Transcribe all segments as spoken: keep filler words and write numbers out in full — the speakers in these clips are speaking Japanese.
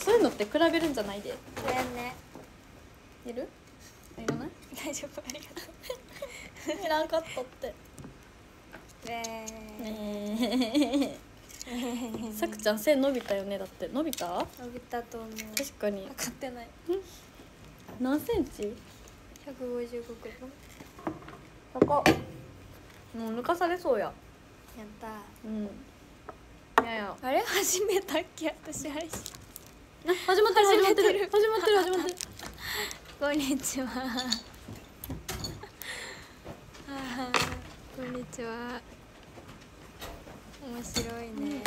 そういうのって比べるんじゃないで。 ごめんね。 いる？いらない？ 大丈夫、ありがとう。 いらんかったって。 ねねえ。さくちゃん背伸びたよね。だって伸びた？ 伸びたと思う。 確かに。 測ってない。 何センチ？ ひゃくごじゅうごくらい。 高っ。もう抜かされそうや。 やったうん。いやいや。 あれ始めたっけ私配信。 あ、始まってる始まってる始まってる始まってる。 こんにちは。こんにちは。面白いね。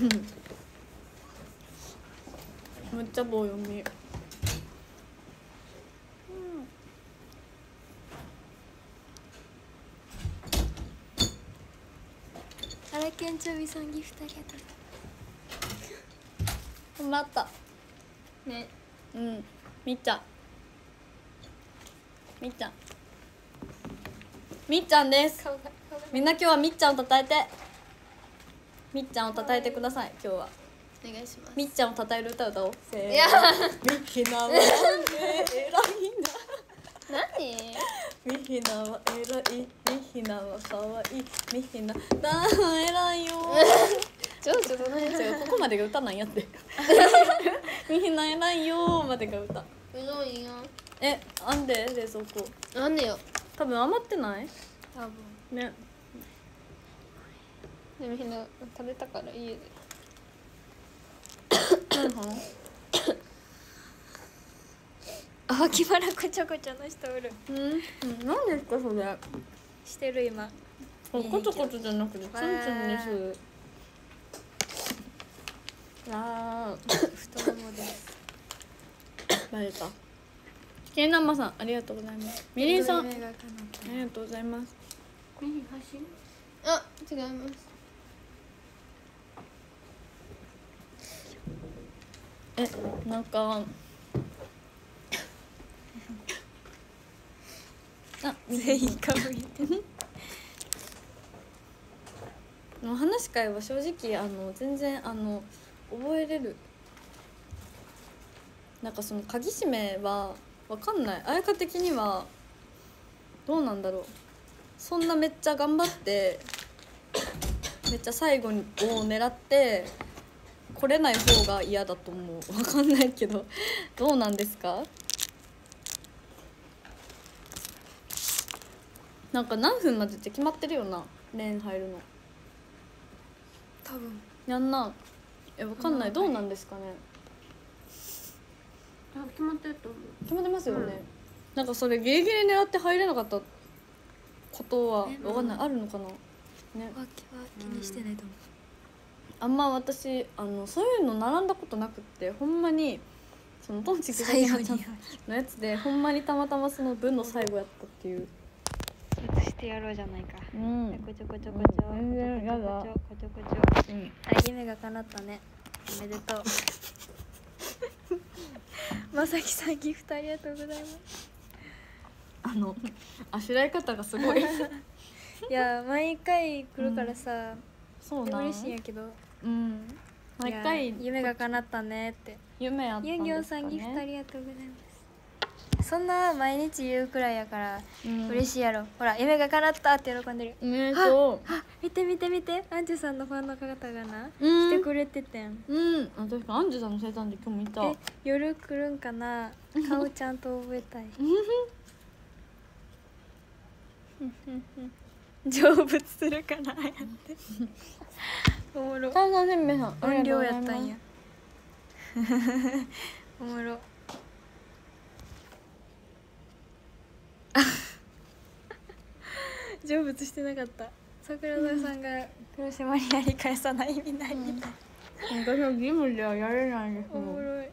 めっちゃ棒読み。 あらけんちょびさんギフトありがとう。 頑張ったね。うん、みっちゃんみっちゃんみっちゃんです。みんな今日はみっちゃんをたたえて、みっちゃんをたたえてください。今日はお願いします。 みっちゃんをたたえる歌歌おう。せーの。 いやみひなは偉いんだ。 何？ みひなは偉い、みひなはかわいい、みひなだー偉いよちょっとどの違う、ここまでが歌なんやってみひな偉いよーまでが歌。 うどんいいよ。 え、あんで冷蔵庫なんでよ。 多分余ってない多分ね。 でもみんな食べたから家で。あ、脇腹こちょこちょの人おる。 うん、うん、何ですかそれ。 してる今。 コツコツじゃなくてツンツンです。あー太ももです。 バレた。けんなまさんありがとうございます。みりんさんあ夢が叶っりがとうございます。 た。何配信？あ、違います。 え、なんかあ、 全員かぶりてる。 の話し会は正直あの全然あの覚えれる。なんかその鍵閉めはわかんない。あやか的にはどうなんだろう。そんなめっちゃ頑張ってめっちゃ最後を狙って来れない方が嫌だと思う。わかんないけどどうなんですか。なんか何分までって決まってるよな、レーン入るの。 多分やんな。え、わかんない。どうなんですかね。 あ、決まってると思う。 決まってますよね、うん、なんかそれギリギリ狙って入れなかったことはわかんない、あるのかなね。 わけは気にしてないと思う、 あんま私あのそういうの並んだことなくって、ほんまにそのトンチキ最後のやつでほんまにたまたまその分の最後やったっていう。 移してやろうじゃないか。うん。こちょこちょこちょ。 全然やだ。 こちょこちょこちょ。うん。あれ夢が叶ったね。おめでとう。まさきさんギフトありがとうございます。 あのあしらい方がすごい。いや毎回来るからさ、うん、 そうな嬉しいんやけど。 うん。毎回夢が叶ったねって。 夢やったんですかね。 ユンギョンさんギフトありがとうございます。そんな毎日言うくらいやから、うん、嬉しいやろ。ほら夢が叶ったって喜んでる。 ね、そう。 あ、見て見て見て、アンジュさんのファンの方がな、うん、来てくれててん。 うん、確かアンジュさんの生誕で今日見た。 え、夜来るんかな。顔ちゃんと覚えたい。成仏するかなやって。おもろ。 三三千名さん、 音量やったんや。おもろ。成仏してなかった。桜田さんが黒島にやり返さない意味ないみたい。 私は義務ではやれないです。 おもろい。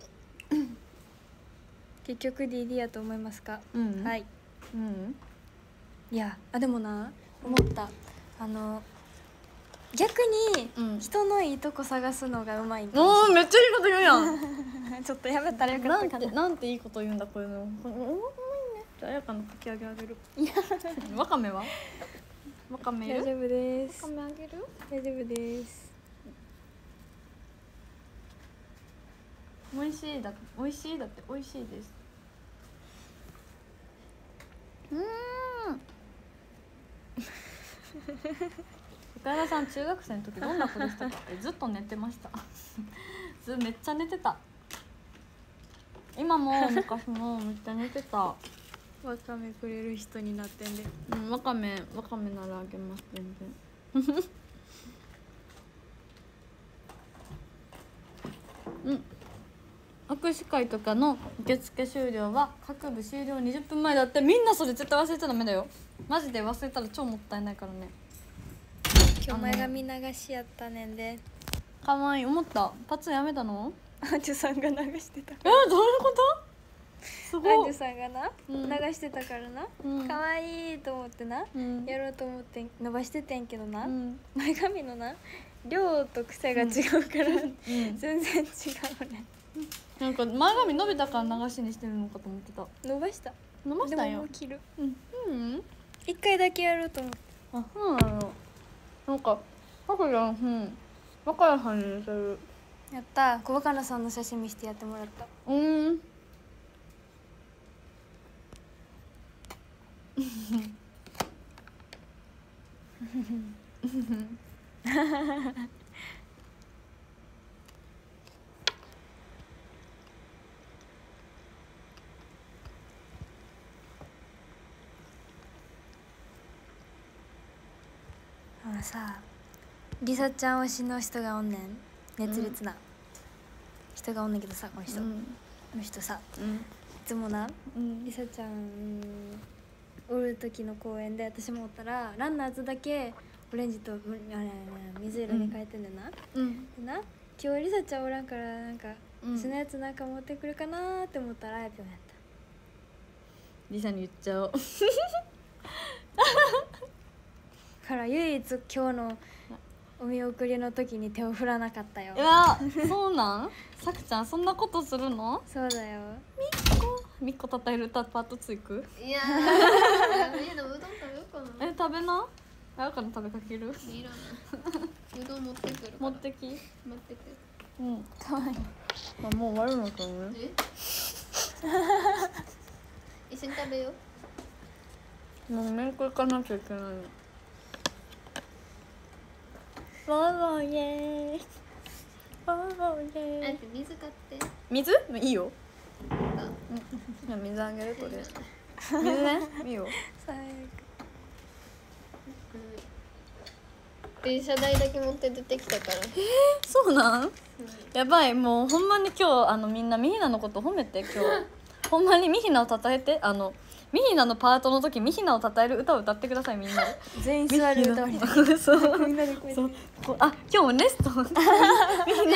結局 ディーディー やと思いますか。 うん、 はい。 うん。 いや、あ、でもな、思った。あの逆に人のいいとこ探すのがうまいんかもしれない。 おー、めっちゃいいこと言うやん。 ちょっとやめたらよかったかな。 なんてなんていいこと言うんだこういうの。おー、いいね。じゃああやかのかき揚げあげる。いや、わかめは？わかめいる？ 大丈夫です。 わかめあげる？ 大丈夫です。 美味しいだ美味しいだって美味しいです。うーん岡田さん中学生の時どんな子でしたか？えずっと寝てましたずめっちゃ寝てた。今も昔もめっちゃ寝てた。 わかめくれる人になってんで。 うん、わかめわかめならあげます全然うん握手会とかの受付終了は各部終了にじゅっぷんまえだって。みんなそれ絶対忘れちゃダメだよ。マジで忘れたら超もったいないからね。 今日前髪流しやったねんで。 かわいい。思ったパツやめたの？ アンジュさんが流してたかえら。 どういうこと？すごい。 アンジュさんがな、 うん、 流してたからな、 うん、 かわいいと思ってな、うん、やろうと思って伸ばしててんけどな、うん、前髪のな量と癖が違うから、うん、全然違うね。 なんか前髪伸びたから流しにしてるのかと思ってた。 伸ばした伸ばしたよ。 でももう切る。 うん、うん、 一回だけやろうと思って。 あ、そうなの。なんかハクちゃん、うん、若菜さんに似てる。 やった。小若菜さんの写真見せてやってもらった。 うんあのさ、りさちゃん推しの人がおんねん。熱烈な、うん、人がおんねんけどさ、この人、うん、この人さ、うん、いつもな、うん、りさちゃんおる時の公園で私もおったらランナーズだけオレンジとあれ水色に変えてんねんな、うん、でな今日りさちゃんおらんからなんか、うん、私のやつなんか持ってくるかなーって思ったらあやぴょんやった。 りさに言っちゃおうから唯一今日のお見送りの時に手を振らなかったよ。 いやそうなん？さくちゃんそんなことするの？ そうだよ。 みっこみっこたたえるパートツイク？ いやー家のうどん食べようかな。 え食べな。あやかの食べかける？ いらない。うどん持ってくるから。 持ってき。持ってくる。 うんかわいい。あもう終わるのかね。え一緒に食べよう。もうめんこ行かなきゃいけないの。わーわーイエーイわーわーイエーイ。 あんた水買って。 水？いいよ。うん、水あげるとりあえず。水ね、いいよ。最悪。 電車代だけ持って出てきたから。えー、そうなん？うん、やばい、もうほんまに今日あのみんなミヒナのこと褒めて今日。ほんまにミヒナをたたえて、あのミヒナのパートの時ミヒナをたたえる歌を歌ってくださいみんなで。 全員座る歌わりだ。 そうみんなでこうやって。 あ今日もネスト。ミヒナ。ミヒナ。ミ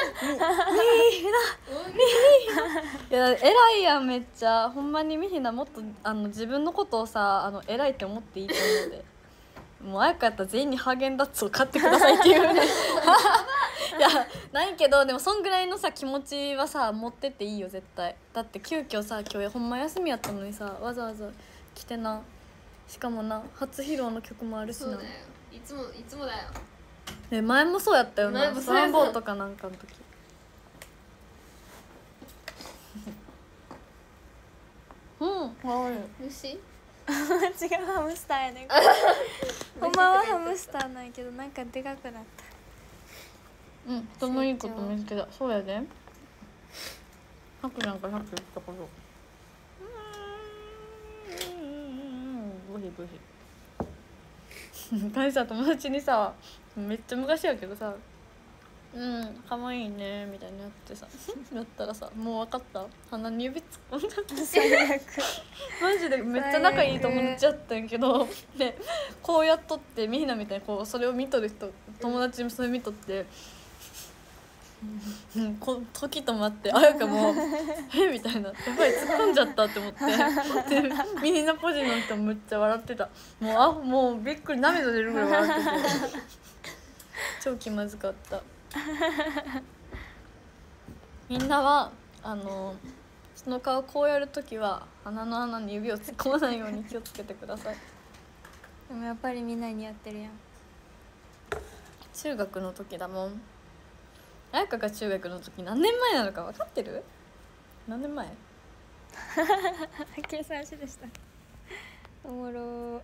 ヒナ。いや偉いやんめっちゃ。ほんまにミヒナもっとあの自分のことをさあの偉いって思っていいと思うので。もうあやかやったら全員にハーゲンダッツを買ってくださいっていういやないけどでもそんぐらいのさ気持ちはさ持ってっていいよ絶対。だって急遽さ今日ほんま休みやったのにさわざわざ来てな。しかもな初披露の曲もあるしな。 そうだよいつもいつもだよ。 え前もそうやったよな。スノーボーとかなんかの時うんかわいい。 虫違うハムスターやねんほんまはハムスターなんやけどなんかでかくなった。 うん人のいいこと見つけた。そうやでハクなんかさっき言ったことブヒブヒ彼さ友達にさめっちゃ昔やけどさうん可愛いねみたいになってさやったらさもう分かった鼻に指突っ込んだって最悪マジでめっちゃ仲いい友達やったんやけどでこうやっとってみんなみたいにこうそれを見とる人友達もそれ見とってうん、こ時止まってあやかも「えみたいな「やっぱり突っ込んじゃった」って思ってでみんなポジの人もめっちゃ笑ってた。もうあもうびっくり涙出るぐらい笑ってて超気まずかったみんなはあのその顔こうやるときは鼻の穴に指を突っ込まないように気をつけてください。 でもやっぱりみんなにやってるやん。 中学の時だもん。 彩香が中学の時何年前なのか分かってる？何年前？ 計算しでした。おもろ。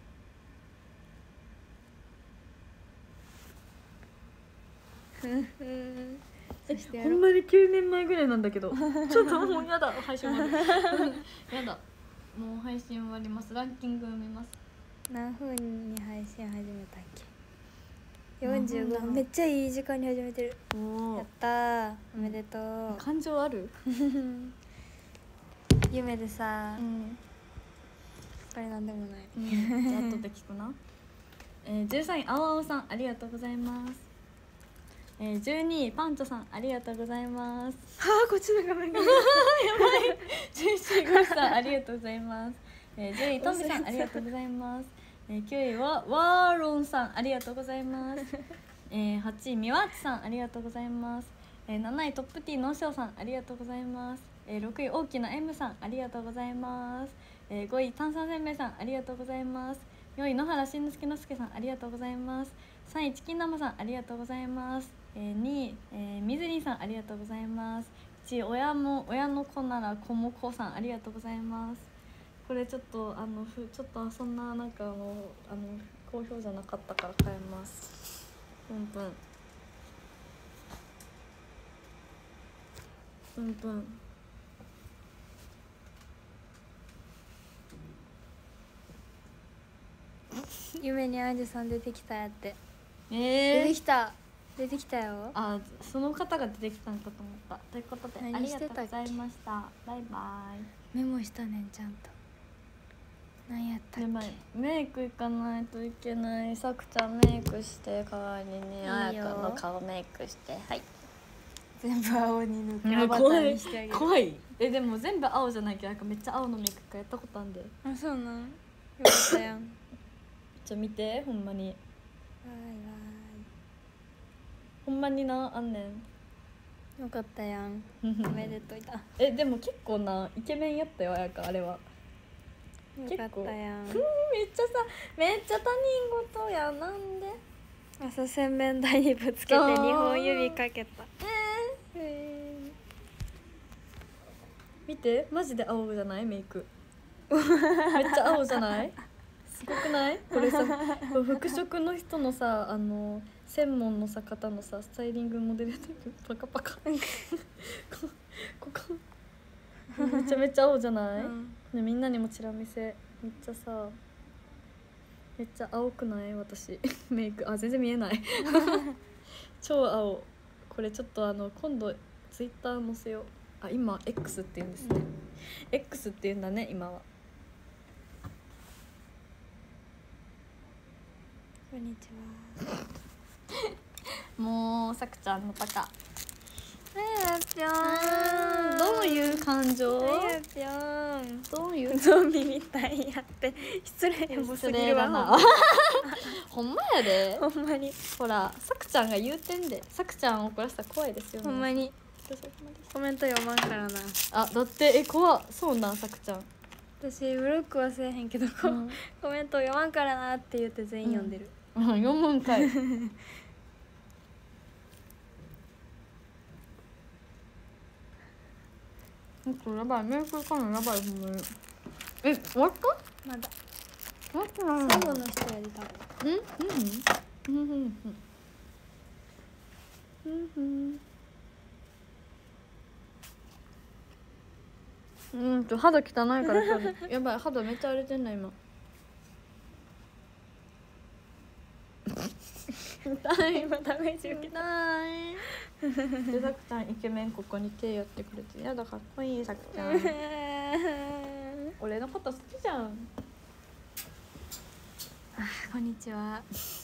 そしてほんまにきゅうねんまえぐらいなんだけどちょっともうやだ配信終わるやだもう配信終わります。ランキング見ます。 何分に配信始めたっけ？よんじゅうごふん。めっちゃいい時間に始めてる。おやったー、おめでとう。 感情ある？ 夢でさ、うん、これなんでもない、 うん、じゃあ後で聞くな。えー、じゅうさんい青青さんありがとうございます。えー、じゅうにいパンチョさんありがとうございます。 はあこっちの画面がやばい。じゅういちいゴスさんありがとうございます。えー、じゅういトンビさんありがとうございます。えー、きゅういはワーロンさんありがとうございます。えー、はちいみわちさんありがとうございます。えー、なないトップティーのしょうさんありがとうございます。えー、ろくい大きな M さんありがとうございます。えー、ごい炭酸せんべいさんありがとうございます。よんい野原しんのすけのすけさんありがとうございます。さんいチキン生さんありがとうございます。えー、にい、えー、みずりんさんありがとうございます。いちい親も親の子なら子も子さんありがとうございます。これちょっとあのふちょっとそんななんかもうあの好評じゃなかったから変えます。ぷんぷんぷんぷん。 夢にアンジュさん出てきたやって。 えー、 出てきた出てきたよ。 あ、その方が出てきたんかと思った。ということでありがとうございました。バイバイ。メモしたねんちゃんと。何やったっけ？ メイク行かないといけない。さくちゃんメイクして代わりにあやかの顔メイクして。はい。 全部青に塗ってアバターにしてあげる。 怖い。えでも全部青じゃないけどなんかめっちゃ青のメイクかやったことあんで。 あ、そうなん。よかったやん。 ちょ見てほんまに。 わいわい。 ほんまになあんねん。よかったやん。おめでといた。 えでも結構なイケメンやったよあやかあれは。 よかったやん。めっちゃさめっちゃ他人事やなんで。 朝洗面台にぶつけてにほん指かけた。 えー、見てマジで青じゃないメイク。めっちゃ青じゃない？すごくない？これさ服飾の人のさあの専門のさ方のさスタイリングモデルでパカパカここめちゃめちゃ青じゃない？うん、ね、みんなにもチラ見せ。めっちゃさめっちゃ青くない？私メイクあ全然見えない超青。これちょっとあの今度ツイッター載せよう。あ今 X って言うんですね、うん、X って言うんだね今は。 こんにちはもうさくちゃんのパカ。 あやぴょんどういう感情？ あやぴょんどういうゾンビみたいやって失礼もすぎるわなほんまやでほんまに。 ほらさくちゃんが言うてんで。さくちゃんを怒らせたら怖いですよね。 ほんまにコメント読まんからな。 あだってえ怖っ。そうなんさくちゃん私ブロックはせえへんけど、うん、コメント読まんからなって言って全員読んでる、 うん、読むんかいこれやばいメイクかなやばいほんまに。え終わった？ まだ終わってない。 最後の人やりたい。 うんうんうんうんうんうんと肌汚いからやばい肌めっちゃ荒れてんな今痛い今ダメージ受けたいでさくちゃんイケメンここに手やってくれてやだかっこいいさくちゃん俺のこと好きじゃん。あこんにちは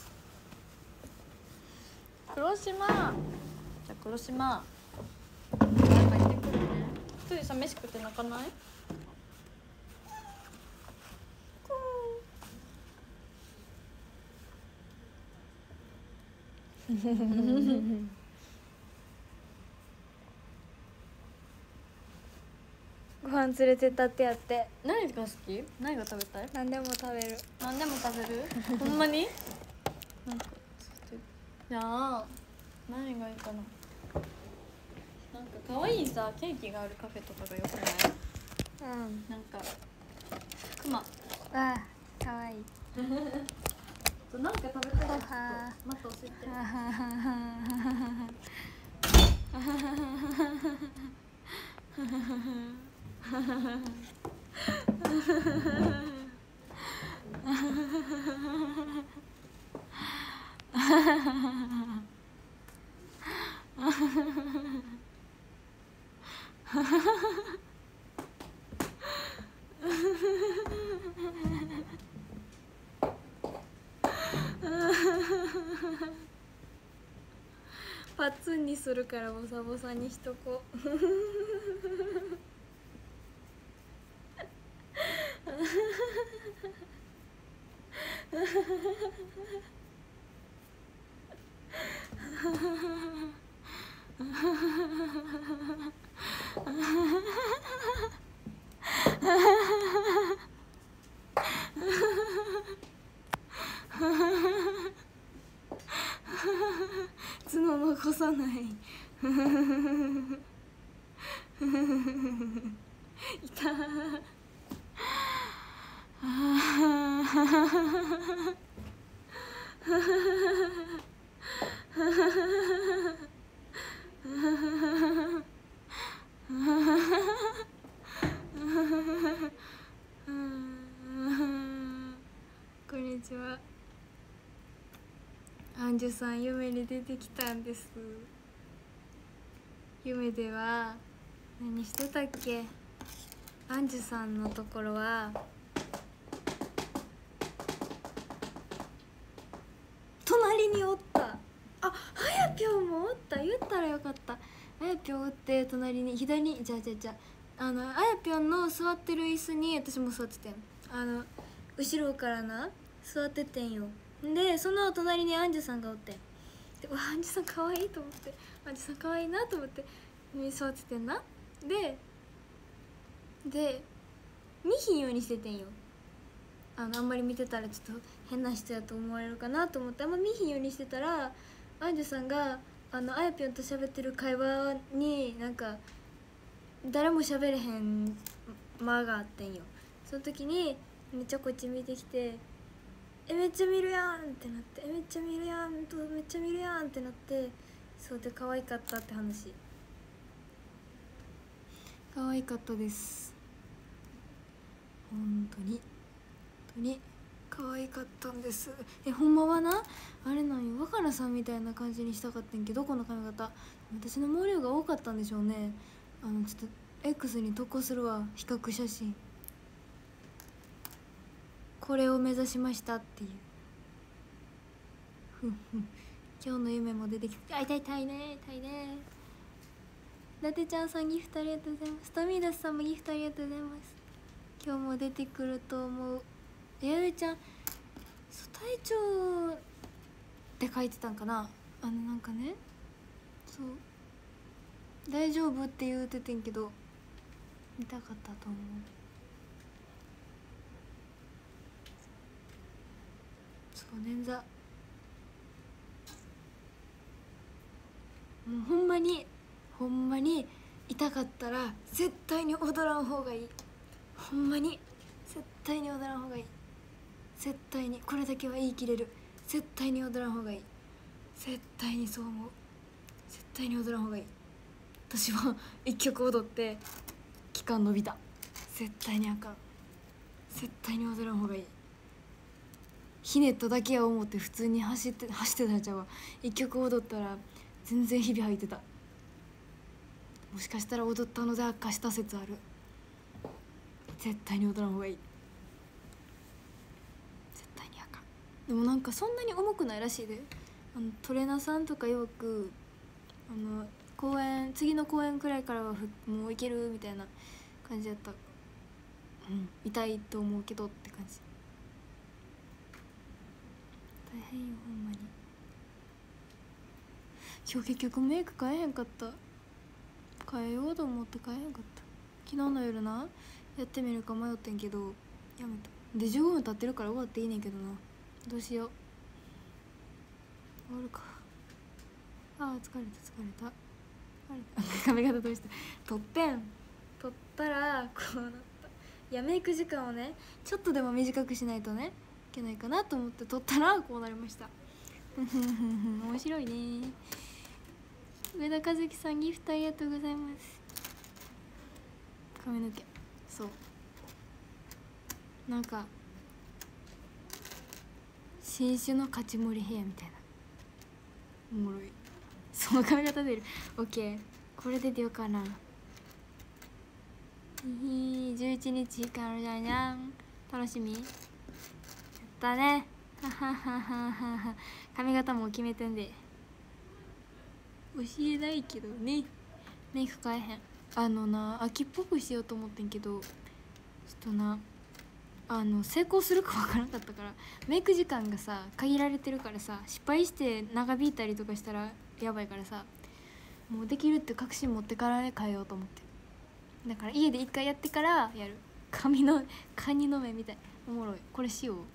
黒島。じゃあ黒島誰かいてくるね。一人さ飯食って泣かない？ ご飯連れてったってやって。 何が好き？何が食べたい？ 何でも食べる。 何でも食べる？ほんまに？なんかじゃあ何がいいかな。 なんか可愛いさケーキがあるカフェとかがよくない？ うんなんかクマ。 わあかわいい。 なんか食べたい。 はまた教えて。 はははパツンにするからボサボサにしとこう。角残さない。いた。こんにちは。アンジュさん夢に出てきたんです。夢では何してたっけ？アンジュさんのところは隣におった。あ、あやぴょんもおった。言ったらよかった。あやぴょんおって隣に左にじゃあじゃあじゃああのあやぴょんの座ってる椅子に私も座っててん。あの後ろからな座っててんよ。でその隣にアンジュさんがおって、でわアンジュさんかわいいと思って、アンジュさんかわいいなと思って座っててんな。でで見ひんようにしててんよ。あのあんまり見てたらちょっと変な人やと思われるかなと思ってあんま見ひんようにしてたら、アンジュさんがあのあやぴょんと喋ってる会話になんか誰も喋れへん間があってんよ。その時にめっちゃこっち見てきて「えめっちゃ見るやん」ってなって「えめっちゃ見るやん」と「めっちゃ見るやん」ってなって、そうで可愛かったって話。可愛かったです。本当に本当に可愛かったんです。えほんまはなあれなんよ、若菜さんみたいな感じにしたかったんけど、この髪型私の毛量が多かったんでしょうね。あのちょっと X に投稿するわ、比較写真。これを目指しましたっていう。ふんふん、今日の夢も出てきて、あ痛い痛いね痛いね。伊達ちゃんさんギフトありがとうございます。トミーダスさんもギフトありがとうございます。今日も出てくると思う。やゆちゃんそう体調って書いてたんかな。あのなんかね、そう大丈夫って言うててんけど見たかったと思う。そう捻挫、もうほんまにほんまに痛かったら絶対に踊らん方がいい。ほんまに絶対に踊らん方がいい。絶対にこれだけは言い切れる。絶対に踊らん方がいい。絶対にそう思う。絶対に踊らん方がいい。私は一曲踊って期間伸びた。絶対にあかん。絶対に踊らん方がいい。ひねっただけや思って普通に走って走ってたんちゃうわ。一曲踊ったら全然ひび入ってた。もしかしたら踊ったので悪化した説ある。絶対に踊らん方がいい。絶対にあかん。でもなんかそんなに重くないらしいで。あのトレーナーさんとかよくあの公演次の公演くらいからはふもういけるみたいな感じだった。うん痛いと思うけどって感じ。大変よほんまに。今日結局メイク変えへんかった。変えようと思って変えへんかった。昨日の夜なやってみるか迷ってんけどやめた。でじゅうごふん経ってるから終わっていいねんけどな。どうしよう。終わるか。あー疲れた疲れた。 髪型どうした撮ってん撮ったらこうなった。いやメイク時間をねちょっとでも短くしないとねいけないかなと思って撮ったらこうなりました。面白いね。上田和樹さんギフトありがとうございます。髪の毛そうなんか新種の勝ち盛りヘアみたいなおもろい。その髪型出る。オッケーこれで出ようかな。じゅういちにちからじゃにゃん楽しみやったね。ははははは髪型も決めてんで教えないけどね。メイク変えへん。あのな秋っぽくしようと思ってんけどちょっとなあの成功するか分からなかったからメイク時間がさ限られてるからさ失敗して長引いたりとかしたらやばいからさもうできるって確信持ってから変えようと思って。だから家で一回やってからやる。髪のカニの目みたいおもろい。これしよう。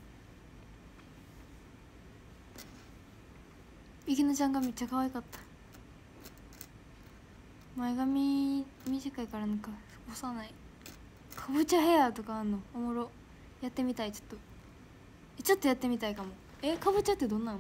ゆきのちゃんがめっちゃ可愛かった。前髪短いからなんか幼いかぼちゃヘアとかあんのおもろ。やってみたい。ちょっとえちょっとやってみたいかも。えかぼちゃってどんなの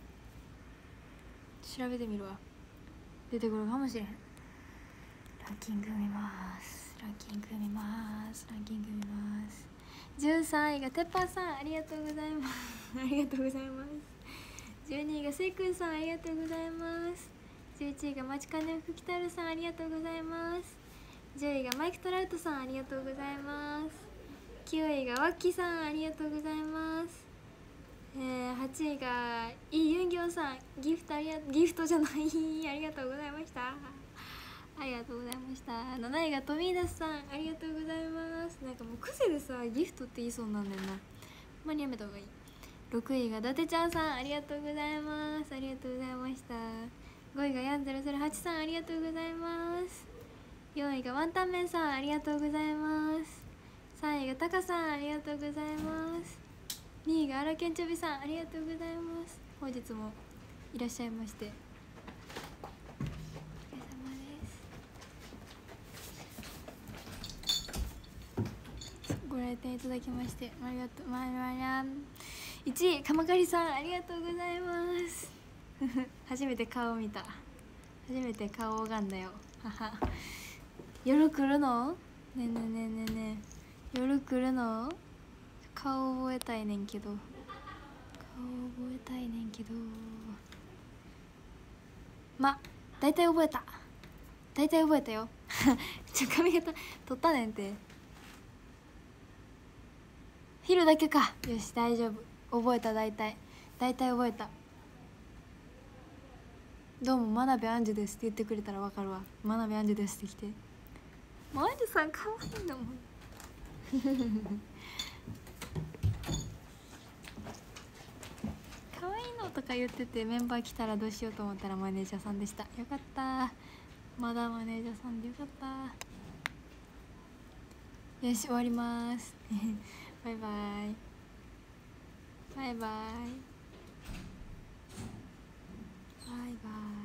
調べてみるわ。出てくるかもしれへん。ランキング見ますランキング見ますランキング見ます。じゅうさんいがてっぱんさんありがとうございますありがとうございます。じゅうにいがせいくんさんありがとうございます。じゅういちいがまちかねふきたるさんありがとうございます。じゅういがマイクトラウトさんありがとうございます。きゅういがワッキーさんありがとうございます。えー、はちいがイ・ユンギョンさんギフトありがギフトじゃないありがとうございました。ありがとうございました。なないがトミーダスさんありがとうございます。なんかもう癖でさギフトって言いそうなんだよな。ほんまにやめた方がいい。ろくいが伊達ちゃんさんありがとうございます。ありがとうございました。ごいがヤンゼロゼロはちさんありがとうございます。よんいがワンタンメンさんありがとうございます。さんいがタカさんありがとうございます。にいがアラケンチョビさんありがとうございます。本日もいらっしゃいましてお疲れ様です。ご来店いただきましてありがとう。まあまあまあいちい鎌狩さんありがとうございます初めて顔見た。初めて顔を拝んだよは夜来るのねえねえねえねえねえ夜来るの。顔覚えたいねんけど顔覚えたいねんけどま大体覚えた大体覚えたよちょ髪型取ったねんて。昼だけか。よし大丈夫覚えた。大体大体覚えた。どうも真鍋アンジュですって言ってくれたら分かるわ。真鍋アンジュですって来て。もうアンジュさんかわいいのかわいいのとか言っててメンバー来たらどうしようと思ったらマネージャーさんでした。よかった。まだマネージャーさんでよかった。よし終わりますバイバイバイバイバイバイ。